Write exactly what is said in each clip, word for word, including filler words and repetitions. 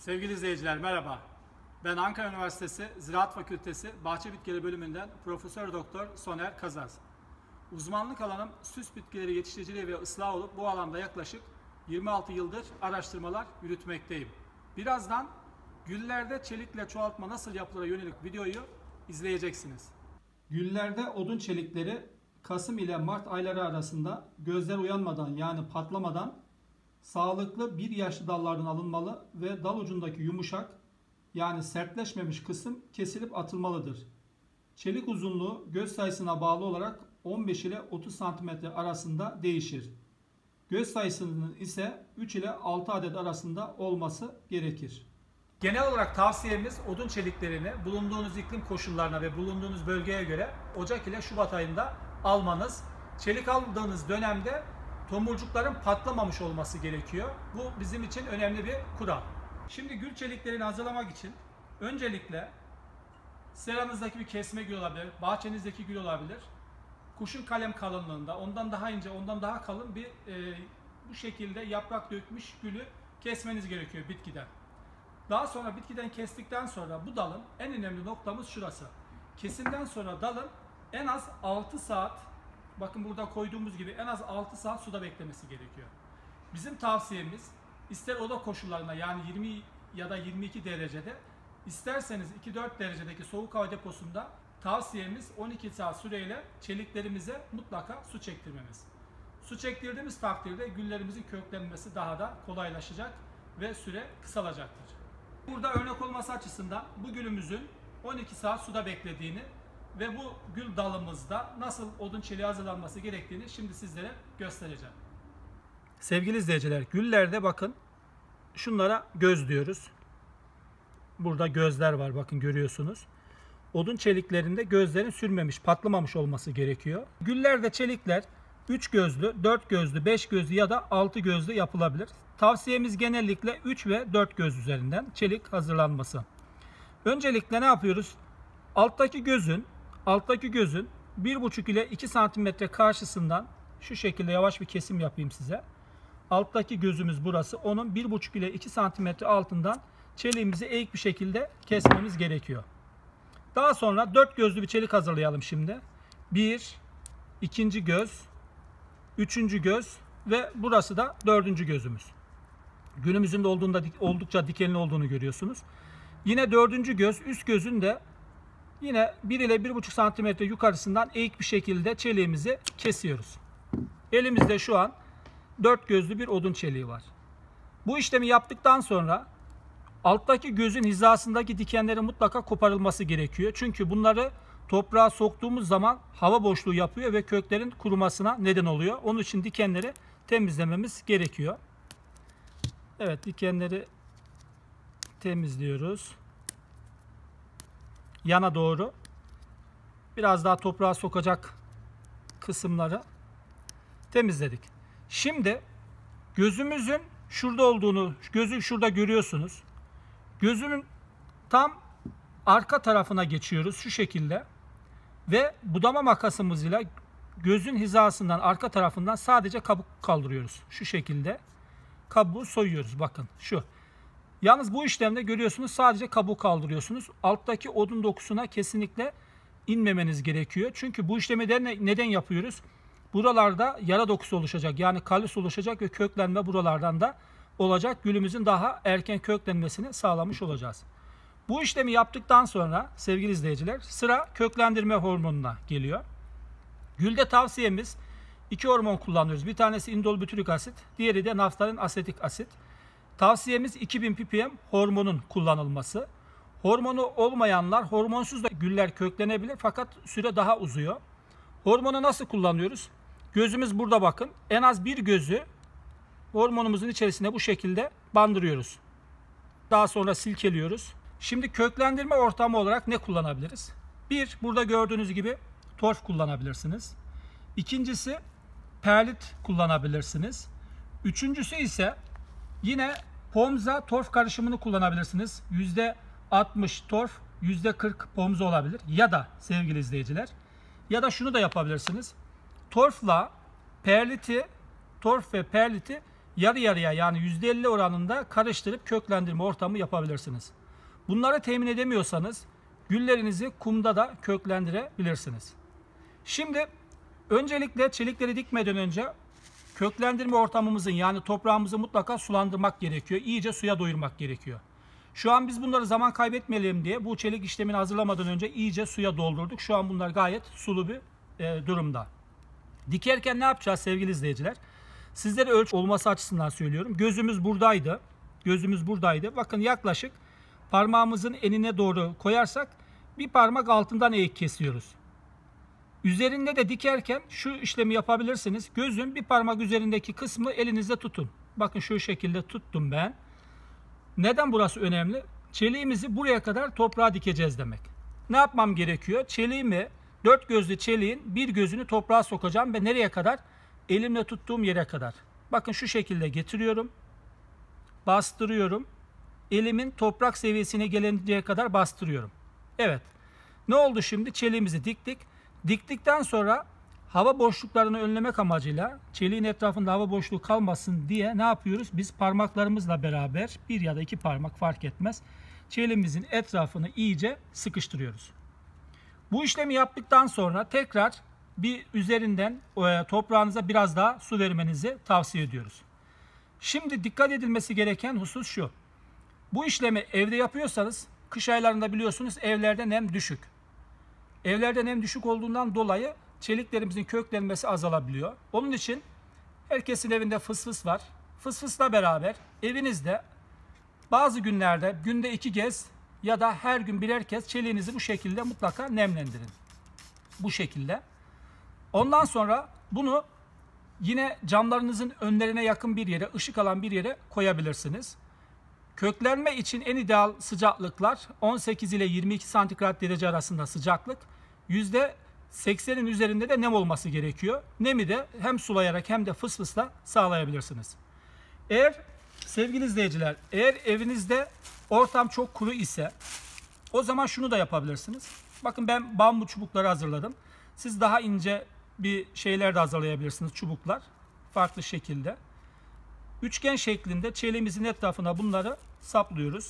Sevgili izleyiciler merhaba. Ben Ankara Üniversitesi Ziraat Fakültesi Bahçe Bitkileri bölümünden Profesör Doktor Soner Kazaz. Uzmanlık alanım süs bitkileri yetiştiriciliği ve ıslahı olup bu alanda yaklaşık yirmi altı yıldır araştırmalar yürütmekteyim. Birazdan güllerde çelikle çoğaltma nasıl yapılır yönelik videoyu izleyeceksiniz. Güllerde odun çelikleri Kasım ile Mart ayları arasında gözler uyanmadan yani patlamadan sağlıklı bir yaşlı dallardan alınmalı ve dal ucundaki yumuşak yani sertleşmemiş kısım kesilip atılmalıdır. Çelik uzunluğu göz sayısına bağlı olarak on beş ile otuz santimetre arasında değişir. Göz sayısının ise üç ile altı adet arasında olması gerekir. Genel olarak tavsiyemiz odun çeliklerini bulunduğunuz iklim koşullarına ve bulunduğunuz bölgeye göre Ocak ile Şubat ayında almanız. Çelik aldığınız dönemde tomurcukların patlamamış olması gerekiyor. Bu bizim için önemli bir kural. Şimdi gül çeliklerini hazırlamak için öncelikle seranızdaki bir kesme gül olabilir, bahçenizdeki gül olabilir. Kuşun kalem kalınlığında, ondan daha ince, ondan daha kalın bir e, bu şekilde yaprak dökmüş gülü kesmeniz gerekiyor bitkiden. Daha sonra bitkiden kestikten sonra bu dalın en önemli noktamız şurası. Kesimden sonra dalın en az altı saat, bakın burada koyduğumuz gibi en az altı saat suda beklemesi gerekiyor. Bizim tavsiyemiz ister oda koşullarında yani yirmi ya da yirmi iki derecede, isterseniz iki dört derecedeki soğuk hava deposunda tavsiyemiz on iki saat süreyle çeliklerimize mutlaka su çektirmemiz. Su çektirdiğimiz takdirde güllerimizin köklenmesi daha da kolaylaşacak ve süre kısalacaktır. Burada örnek olması açısından bu gülümüzün on iki saat suda beklediğini ve bu gül dalımızda nasıl odun çeliği hazırlanması gerektiğini şimdi sizlere göstereceğim. Sevgili izleyiciler, güllerde bakın şunlara göz diyoruz. Burada gözler var, bakın görüyorsunuz. Odun çeliklerinde gözlerin sürmemiş, patlamamış olması gerekiyor. Güllerde çelikler üç gözlü, dört gözlü, beş gözlü ya da altı gözlü yapılabilir. Tavsiyemiz genellikle üç ve dört göz üzerinden çelik hazırlanması. Öncelikle ne yapıyoruz? Alttaki gözün alttaki gözün bir buçuk ile iki santimetre karşısından şu şekilde yavaş bir kesim yapayım size. Alttaki gözümüz burası. Onun bir buçuk ile iki santimetre altından çeliğimizi eğik bir şekilde kesmemiz gerekiyor. Daha sonra dört gözlü bir çelik hazırlayalım şimdi. bir, ikinci göz, üçüncü göz ve burası da dördüncü gözümüz. Günümüzün de olduğunda oldukça dikenli olduğunu görüyorsunuz. Yine dördüncü göz, üst gözün de yine bir ile bir buçuk santimetre yukarısından eğik bir şekilde çeliğimizi kesiyoruz. Elimizde şu an dört gözlü bir odun çeliği var. Bu işlemi yaptıktan sonra alttaki gözün hizasındaki dikenlerin mutlaka koparılması gerekiyor. Çünkü bunları toprağa soktuğumuz zaman hava boşluğu yapıyor ve köklerin kurumasına neden oluyor. Onun için dikenleri temizlememiz gerekiyor. Evet, dikenleri temizliyoruz. Yana doğru biraz daha toprağa sokacak kısımları temizledik. Şimdi gözümüzün şurada olduğunu, gözü şurada görüyorsunuz. Gözünün tam arka tarafına geçiyoruz şu şekilde ve budama makasımız ile gözün hizasından, arka tarafından sadece kabuk kaldırıyoruz. Şu şekilde kabuğu soyuyoruz, bakın şu. Yalnız bu işlemde görüyorsunuz sadece kabuğu kaldırıyorsunuz. Alttaki odun dokusuna kesinlikle inmemeniz gerekiyor. Çünkü bu işlemi de neden yapıyoruz? Buralarda yara dokusu oluşacak. Yani kalus oluşacak ve köklenme buralardan da olacak. Gülümüzün daha erken köklenmesini sağlamış olacağız. Bu işlemi yaptıktan sonra sevgili izleyiciler sıra köklendirme hormonuna geliyor. Gülde tavsiyemiz iki hormon kullanıyoruz. Bir tanesi indolbütürik asit, diğeri de naftalin asetik asit. Tavsiyemiz iki bin ppm hormonun kullanılması. Hormonu olmayanlar, hormonsuz da güller köklenebilir fakat süre daha uzuyor. Hormonu nasıl kullanıyoruz? Gözümüz burada, bakın. En az bir gözü hormonumuzun içerisine bu şekilde bandırıyoruz. Daha sonra silkeliyoruz. Şimdi köklendirme ortamı olarak ne kullanabiliriz? Bir, burada gördüğünüz gibi torf kullanabilirsiniz. İkincisi perlit kullanabilirsiniz. Üçüncüsü ise yine pomza torf karışımını kullanabilirsiniz. yüzde altmış torf, yüzde kırk pomza olabilir. Ya da sevgili izleyiciler, ya da şunu da yapabilirsiniz. Torfla perliti, torf ve perliti yarı yarıya yani yüzde elli oranında karıştırıp köklendirme ortamı yapabilirsiniz. Bunları temin edemiyorsanız güllerinizi kumda da köklendirebilirsiniz. Şimdi öncelikle çelikleri dikmeden önce köklendirme ortamımızın yani toprağımızı mutlaka sulandırmak gerekiyor. İyice suya doyurmak gerekiyor. Şu an biz bunları zaman kaybetmeyelim diye bu çelik işlemini hazırlamadan önce iyice suya doldurduk. Şu an bunlar gayet sulu bir e, durumda. Dikerken ne yapacağız sevgili izleyiciler? Sizlere ölçü olması açısından söylüyorum. Gözümüz buradaydı. Gözümüz buradaydı. Bakın yaklaşık parmağımızın enine doğru koyarsak bir parmak altından eğik kesiyoruz. Üzerinde de dikerken şu işlemi yapabilirsiniz. Gözün bir parmak üzerindeki kısmı elinizde tutun. Bakın şu şekilde tuttum ben. Neden burası önemli? Çeliğimizi buraya kadar toprağa dikeceğiz demek. Ne yapmam gerekiyor? Çeliğimi, dört gözlü çeliğin bir gözünü toprağa sokacağım ve nereye kadar? Elimle tuttuğum yere kadar. Bakın şu şekilde getiriyorum. Bastırıyorum. Elimin toprak seviyesine gelinceye kadar bastırıyorum. Evet. Ne oldu şimdi? Çeliğimizi diktik. Diktikten sonra hava boşluklarını önlemek amacıyla çeliğin etrafında hava boşluğu kalmasın diye ne yapıyoruz? Biz parmaklarımızla beraber bir ya da iki parmak fark etmez. Çeliğimizin etrafını iyice sıkıştırıyoruz. Bu işlemi yaptıktan sonra tekrar bir üzerinden toprağınıza biraz daha su vermenizi tavsiye ediyoruz. Şimdi dikkat edilmesi gereken husus şu. Bu işlemi evde yapıyorsanız kış aylarında biliyorsunuz evlerde nem düşük. Evlerde nem düşük olduğundan dolayı çeliklerimizin köklenmesi azalabiliyor. Onun için herkesin evinde fısfıs var. Fısfısla beraber evinizde bazı günlerde günde iki kez ya da her gün birer kez çeliğinizi bu şekilde mutlaka nemlendirin. Bu şekilde. Ondan sonra bunu yine camlarınızın önlerine yakın bir yere, ışık alan bir yere koyabilirsiniz. Köklenme için en ideal sıcaklıklar on sekiz ile yirmi iki santigrat derece arasında sıcaklık. yüzde seksenin üzerinde de nem olması gerekiyor. Nemi de hem sulayarak hem de fısfısla sağlayabilirsiniz. Eğer sevgili izleyiciler, eğer evinizde ortam çok kuru ise o zaman şunu da yapabilirsiniz. Bakın ben bambu çubukları hazırladım. Siz daha ince bir şeyler de hazırlayabilirsiniz, çubuklar. Farklı şekilde. Üçgen şeklinde çeliğimizin etrafına bunları saplıyoruz.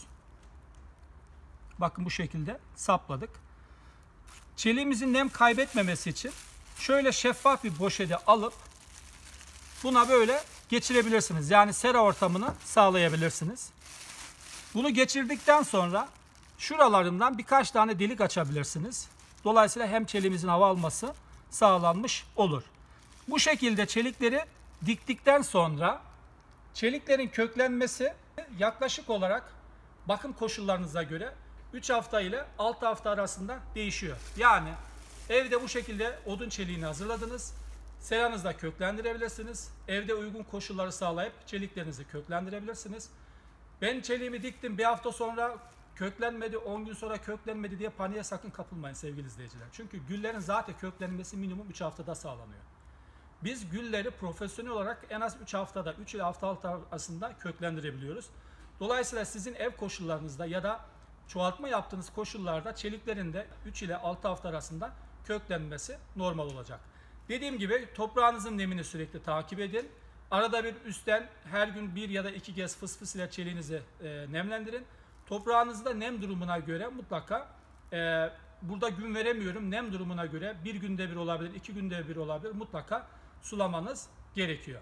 Bakın bu şekilde sapladık. Çeliğimizin nem kaybetmemesi için şöyle şeffaf bir poşete alıp buna böyle geçirebilirsiniz. Yani sera ortamını sağlayabilirsiniz. Bunu geçirdikten sonra şuralarından birkaç tane delik açabilirsiniz. Dolayısıyla hem çeliğimizin hava alması sağlanmış olur. Bu şekilde çelikleri diktikten sonra çeliklerin köklenmesi yaklaşık olarak bakım koşullarınıza göre üç hafta ile altı hafta arasında değişiyor. Yani evde bu şekilde odun çeliğini hazırladınız. Seranızda köklendirebilirsiniz. Evde uygun koşulları sağlayıp çeliklerinizi köklendirebilirsiniz. Ben çeliğimi diktim bir hafta sonra köklenmedi, on gün sonra köklenmedi diye paniğe sakın kapılmayın sevgili izleyiciler. Çünkü güllerin zaten köklenmesi minimum üç haftada sağlanıyor. Biz gülleri profesyonel olarak en az üç haftada, üç ile altı hafta arasında köklendirebiliyoruz. Dolayısıyla sizin ev koşullarınızda ya da çoğaltma yaptığınız koşullarda çeliklerin de üç ile altı hafta arasında köklenmesi normal olacak. Dediğim gibi toprağınızın nemini sürekli takip edin. Arada bir üstten her gün bir ya da iki kez fısfıs ile çeliğinizi e, nemlendirin. Toprağınızda nem durumuna göre mutlaka e, burada gün veremiyorum, nem durumuna göre bir günde bir olabilir, iki günde bir olabilir, mutlaka sulamanız gerekiyor.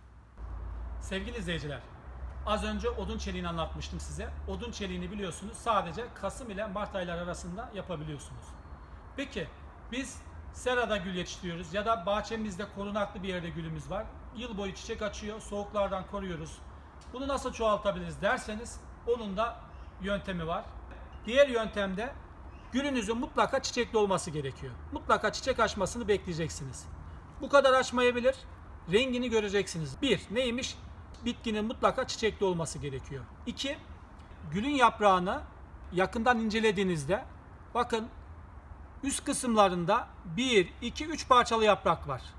Sevgili izleyiciler, az önce odun çeliğini anlatmıştım size. Odun çeliğini biliyorsunuz sadece Kasım ile Mart ayları arasında yapabiliyorsunuz. Peki biz serada gül yetiştiriyoruz ya da bahçemizde korunaklı bir yerde gülümüz var. Yıl boyu çiçek açıyor, soğuklardan koruyoruz. Bunu nasıl çoğaltabiliriz derseniz onun da yöntemi var. Diğer yöntemde gülünüzün mutlaka çiçekli olması gerekiyor. Mutlaka çiçek açmasını bekleyeceksiniz. Bu kadar açmayabilir. Rengini göreceksiniz. Bir, neymiş? Bitkinin mutlaka çiçekli olması gerekiyor. İki, gülün yaprağını yakından incelediğinizde bakın üst kısımlarında bir, iki, üç parçalı yaprak var.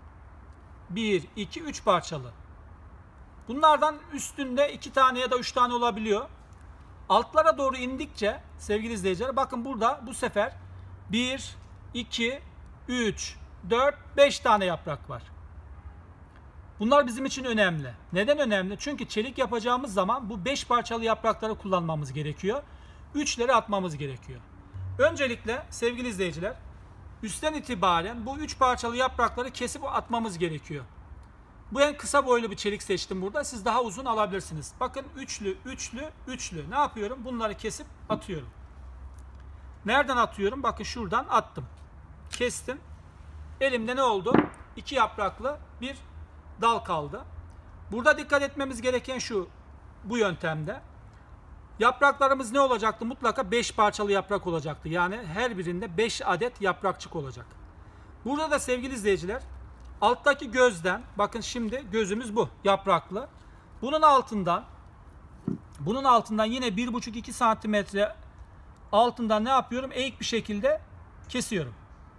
bir, iki, üç parçalı. Bunlardan üstünde iki tane ya da üç tane olabiliyor. Altlara doğru indikçe sevgili izleyiciler bakın burada bu sefer bir, iki, üç, dört, beş tane yaprak var. Bunlar bizim için önemli. Neden önemli? Çünkü çelik yapacağımız zaman bu beş parçalı yaprakları kullanmamız gerekiyor. üçleri atmamız gerekiyor. Öncelikle sevgili izleyiciler, üstten itibaren bu üç parçalı yaprakları kesip atmamız gerekiyor. Bu en kısa boylu bir çelik seçtim burada. Siz daha uzun alabilirsiniz. Bakın üçlü, üçlü, üçlü. Ne yapıyorum? Bunları kesip atıyorum. Nereden atıyorum? Bakın şuradan attım. Kestim. Elimde ne oldu? İki yapraklı bir dal kaldı. Burada dikkat etmemiz gereken şu, bu yöntemde. Yapraklarımız ne olacaktı? Mutlaka beş parçalı yaprak olacaktı. Yani her birinde beş adet yaprakçık olacak. Burada da sevgili izleyiciler, alttaki gözden, bakın şimdi gözümüz bu, yapraklı. Bunun altından, bunun altından yine bir buçuk iki santimetre altından ne yapıyorum? Eğik bir şekilde kesiyorum.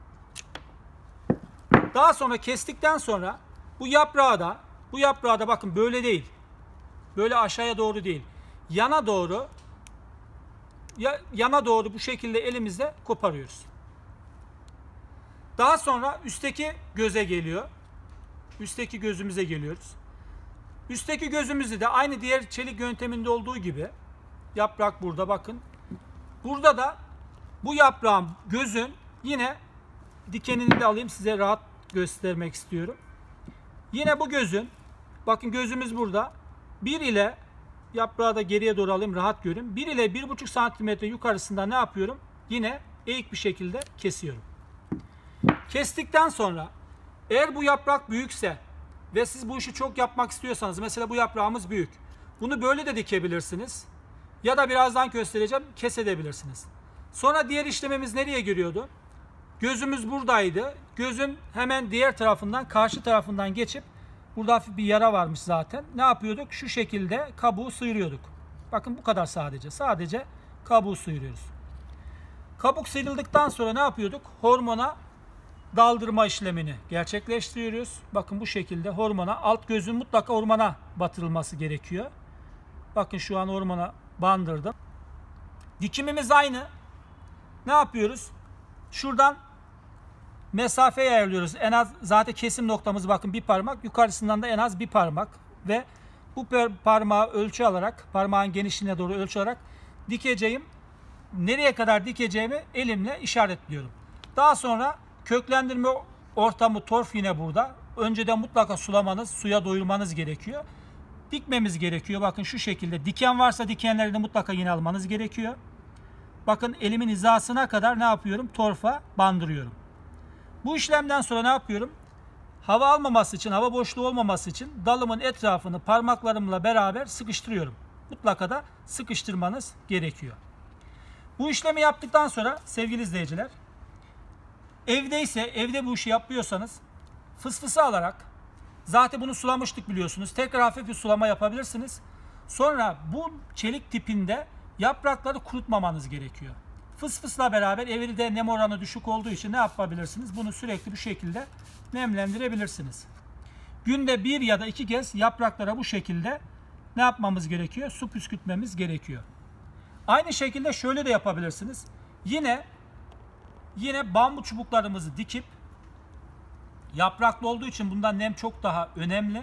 Daha sonra kestikten sonra bu yaprağı da, bu yaprağı da bakın böyle değil. Böyle aşağıya doğru değil. Yana doğru, ya, yana doğru bu şekilde elimizle koparıyoruz. Daha sonra üstteki göze geliyor. Üstteki gözümüze geliyoruz. Üstteki gözümüzü de aynı diğer çelik yönteminde olduğu gibi, yaprak burada bakın. Burada da bu yaprağın, gözün yine dikenini de alayım, size rahat göstermek istiyorum. Yine bu gözün, bakın gözümüz burada. bir ile, yaprağı da geriye doğru alayım rahat görün. bir ile bir buçuk santimetre yukarısında ne yapıyorum? Yine eğik bir şekilde kesiyorum. Kestikten sonra eğer bu yaprak büyükse ve siz bu işi çok yapmak istiyorsanız, mesela bu yaprağımız büyük, bunu böyle de dikebilirsiniz ya da birazdan göstereceğim, kesebilirsiniz. Sonra diğer işlemimiz nereye giriyordu? Gözümüz buradaydı. Gözün hemen diğer tarafından, karşı tarafından geçip, burada hafif bir yara varmış zaten. Ne yapıyorduk? Şu şekilde kabuğu sıyırıyorduk. Bakın bu kadar sadece. Sadece kabuğu sıyırıyoruz. Kabuk sıyrıldıktan sonra ne yapıyorduk? Hormona daldırma işlemini gerçekleştiriyoruz. Bakın bu şekilde hormona, alt gözün mutlaka hormona batırılması gerekiyor. Bakın şu an hormona bandırdım. Dikimimiz aynı. Ne yapıyoruz? Şuradan mesafeyi ayarlıyoruz. En az zaten kesim noktamız bakın bir parmak. Yukarısından da en az bir parmak. Ve bu parmağı ölçü alarak, parmağın genişliğine doğru ölçü alarak dikeceğim. Nereye kadar dikeceğimi elimle işaretliyorum. Daha sonra köklendirme ortamı torf yine burada. Önceden mutlaka sulamanız, suya doyurmanız gerekiyor. Dikmemiz gerekiyor. Bakın şu şekilde. Diken varsa dikenleri de mutlaka yine almanız gerekiyor. Bakın elimin hizasına kadar ne yapıyorum? Torfa bandırıyorum. Bu işlemden sonra ne yapıyorum? Hava almaması için, hava boşluğu olmaması için dalımın etrafını parmaklarımla beraber sıkıştırıyorum. Mutlaka da sıkıştırmanız gerekiyor. Bu işlemi yaptıktan sonra sevgili izleyiciler, evdeyse, evde bu işi yapıyorsanız fısfısı alarak, zaten bunu sulamıştık biliyorsunuz, tekrar hafif bir sulama yapabilirsiniz. Sonra bu çelik tipinde yaprakları kurutmamanız gerekiyor. Fısfısla beraber evde nem oranı düşük olduğu için ne yapabilirsiniz? Bunu sürekli bu şekilde nemlendirebilirsiniz. Günde bir ya da iki kez yapraklara bu şekilde ne yapmamız gerekiyor? Su püskürtmemiz gerekiyor. Aynı şekilde şöyle de yapabilirsiniz. Yine yine bambu çubuklarımızı dikip, yapraklı olduğu için bundan nem çok daha önemli.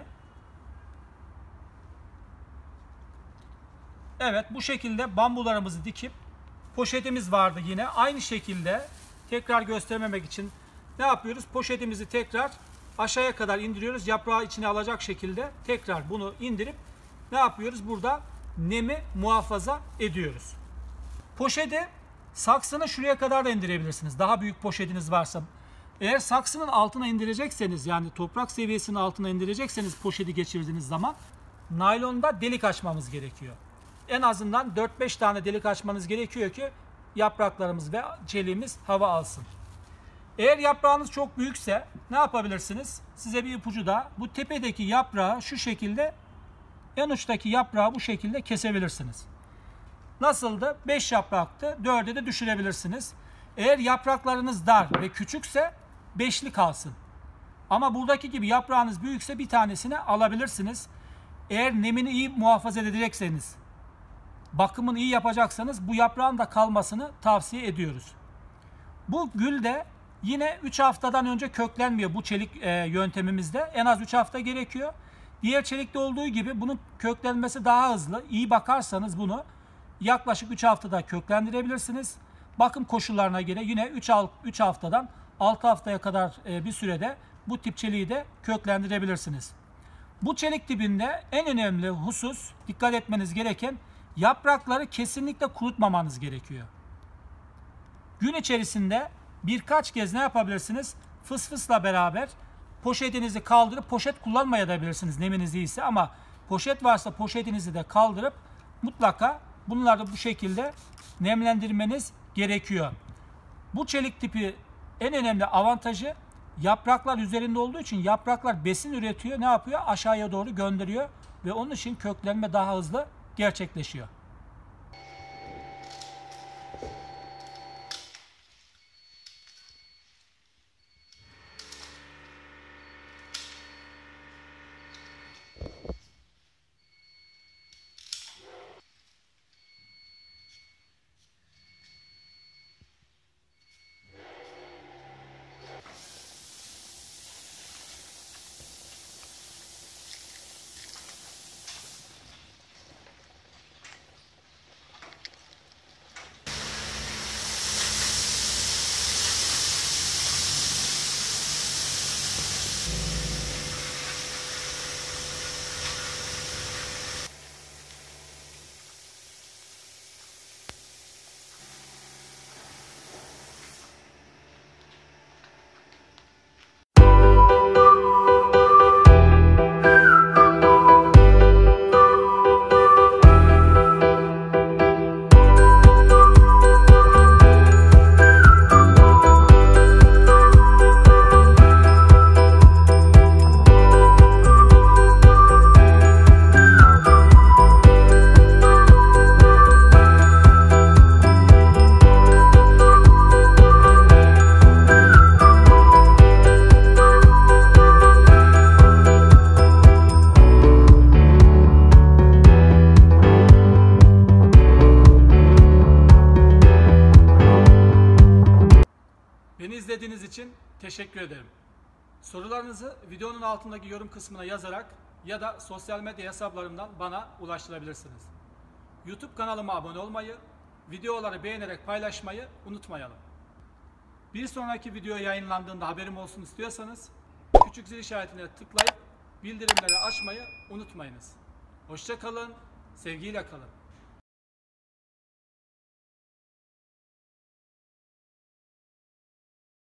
Evet, bu şekilde bambularımızı dikip, poşetimiz vardı yine. Aynı şekilde tekrar göstermemek için ne yapıyoruz? Poşetimizi tekrar aşağıya kadar indiriyoruz. Yaprağı içine alacak şekilde tekrar bunu indirip ne yapıyoruz? Burada nemi muhafaza ediyoruz. Poşeti, saksını şuraya kadar da indirebilirsiniz. Daha büyük poşetiniz varsa. Eğer saksının altına indirecekseniz, yani toprak seviyesinin altına indirecekseniz poşeti geçirdiğiniz zaman naylonda delik açmamız gerekiyor. En azından dört beş tane delik açmanız gerekiyor ki yapraklarımız ve çeliğimiz hava alsın. Eğer yaprağınız çok büyükse ne yapabilirsiniz? Size bir ipucu da, bu tepedeki yaprağı şu şekilde, en uçtaki yaprağı bu şekilde kesebilirsiniz. Nasıldı? beş yapraktı. dörde de düşürebilirsiniz. Eğer yapraklarınız dar ve küçükse beşli kalsın. Ama buradaki gibi yaprağınız büyükse bir tanesini alabilirsiniz. Eğer nemini iyi muhafaza edecekseniz, bakımını iyi yapacaksanız bu yaprağın da kalmasını tavsiye ediyoruz. Bu gül de yine üç haftadan önce köklenmiyor bu çelik e, yöntemimizde. En az üç hafta gerekiyor. Diğer çelikte olduğu gibi bunun köklenmesi daha hızlı. İyi bakarsanız bunu yaklaşık üç haftada köklendirebilirsiniz. Bakım koşullarına göre yine üç haftadan altı haftaya kadar bir sürede bu tip çeliği de köklendirebilirsiniz. Bu çelik tipinde en önemli husus, dikkat etmeniz gereken, yaprakları kesinlikle kurutmamanız gerekiyor. Gün içerisinde birkaç kez ne yapabilirsiniz? Fısfısla beraber poşetinizi kaldırıp, poşet kullanmaya da bilirsiniz neminiz iyiyse, ama poşet varsa poşetinizi de kaldırıp mutlaka bunları bu şekilde nemlendirmeniz gerekiyor. Bu çelik tipi en önemli avantajı, yapraklar üzerinde olduğu için yapraklar besin üretiyor. Ne yapıyor? Aşağıya doğru gönderiyor ve onun için köklenme daha hızlı gerçekleşiyor. Beni izlediğiniz için teşekkür ederim. Sorularınızı videonun altındaki yorum kısmına yazarak ya da sosyal medya hesaplarımdan bana ulaştırabilirsiniz. YouTube kanalıma abone olmayı, videoları beğenerek paylaşmayı unutmayalım. Bir sonraki video yayınlandığında haberim olsun istiyorsanız küçük zil işaretine tıklayıp bildirimleri açmayı unutmayınız. Hoşça kalın, sevgiyle kalın.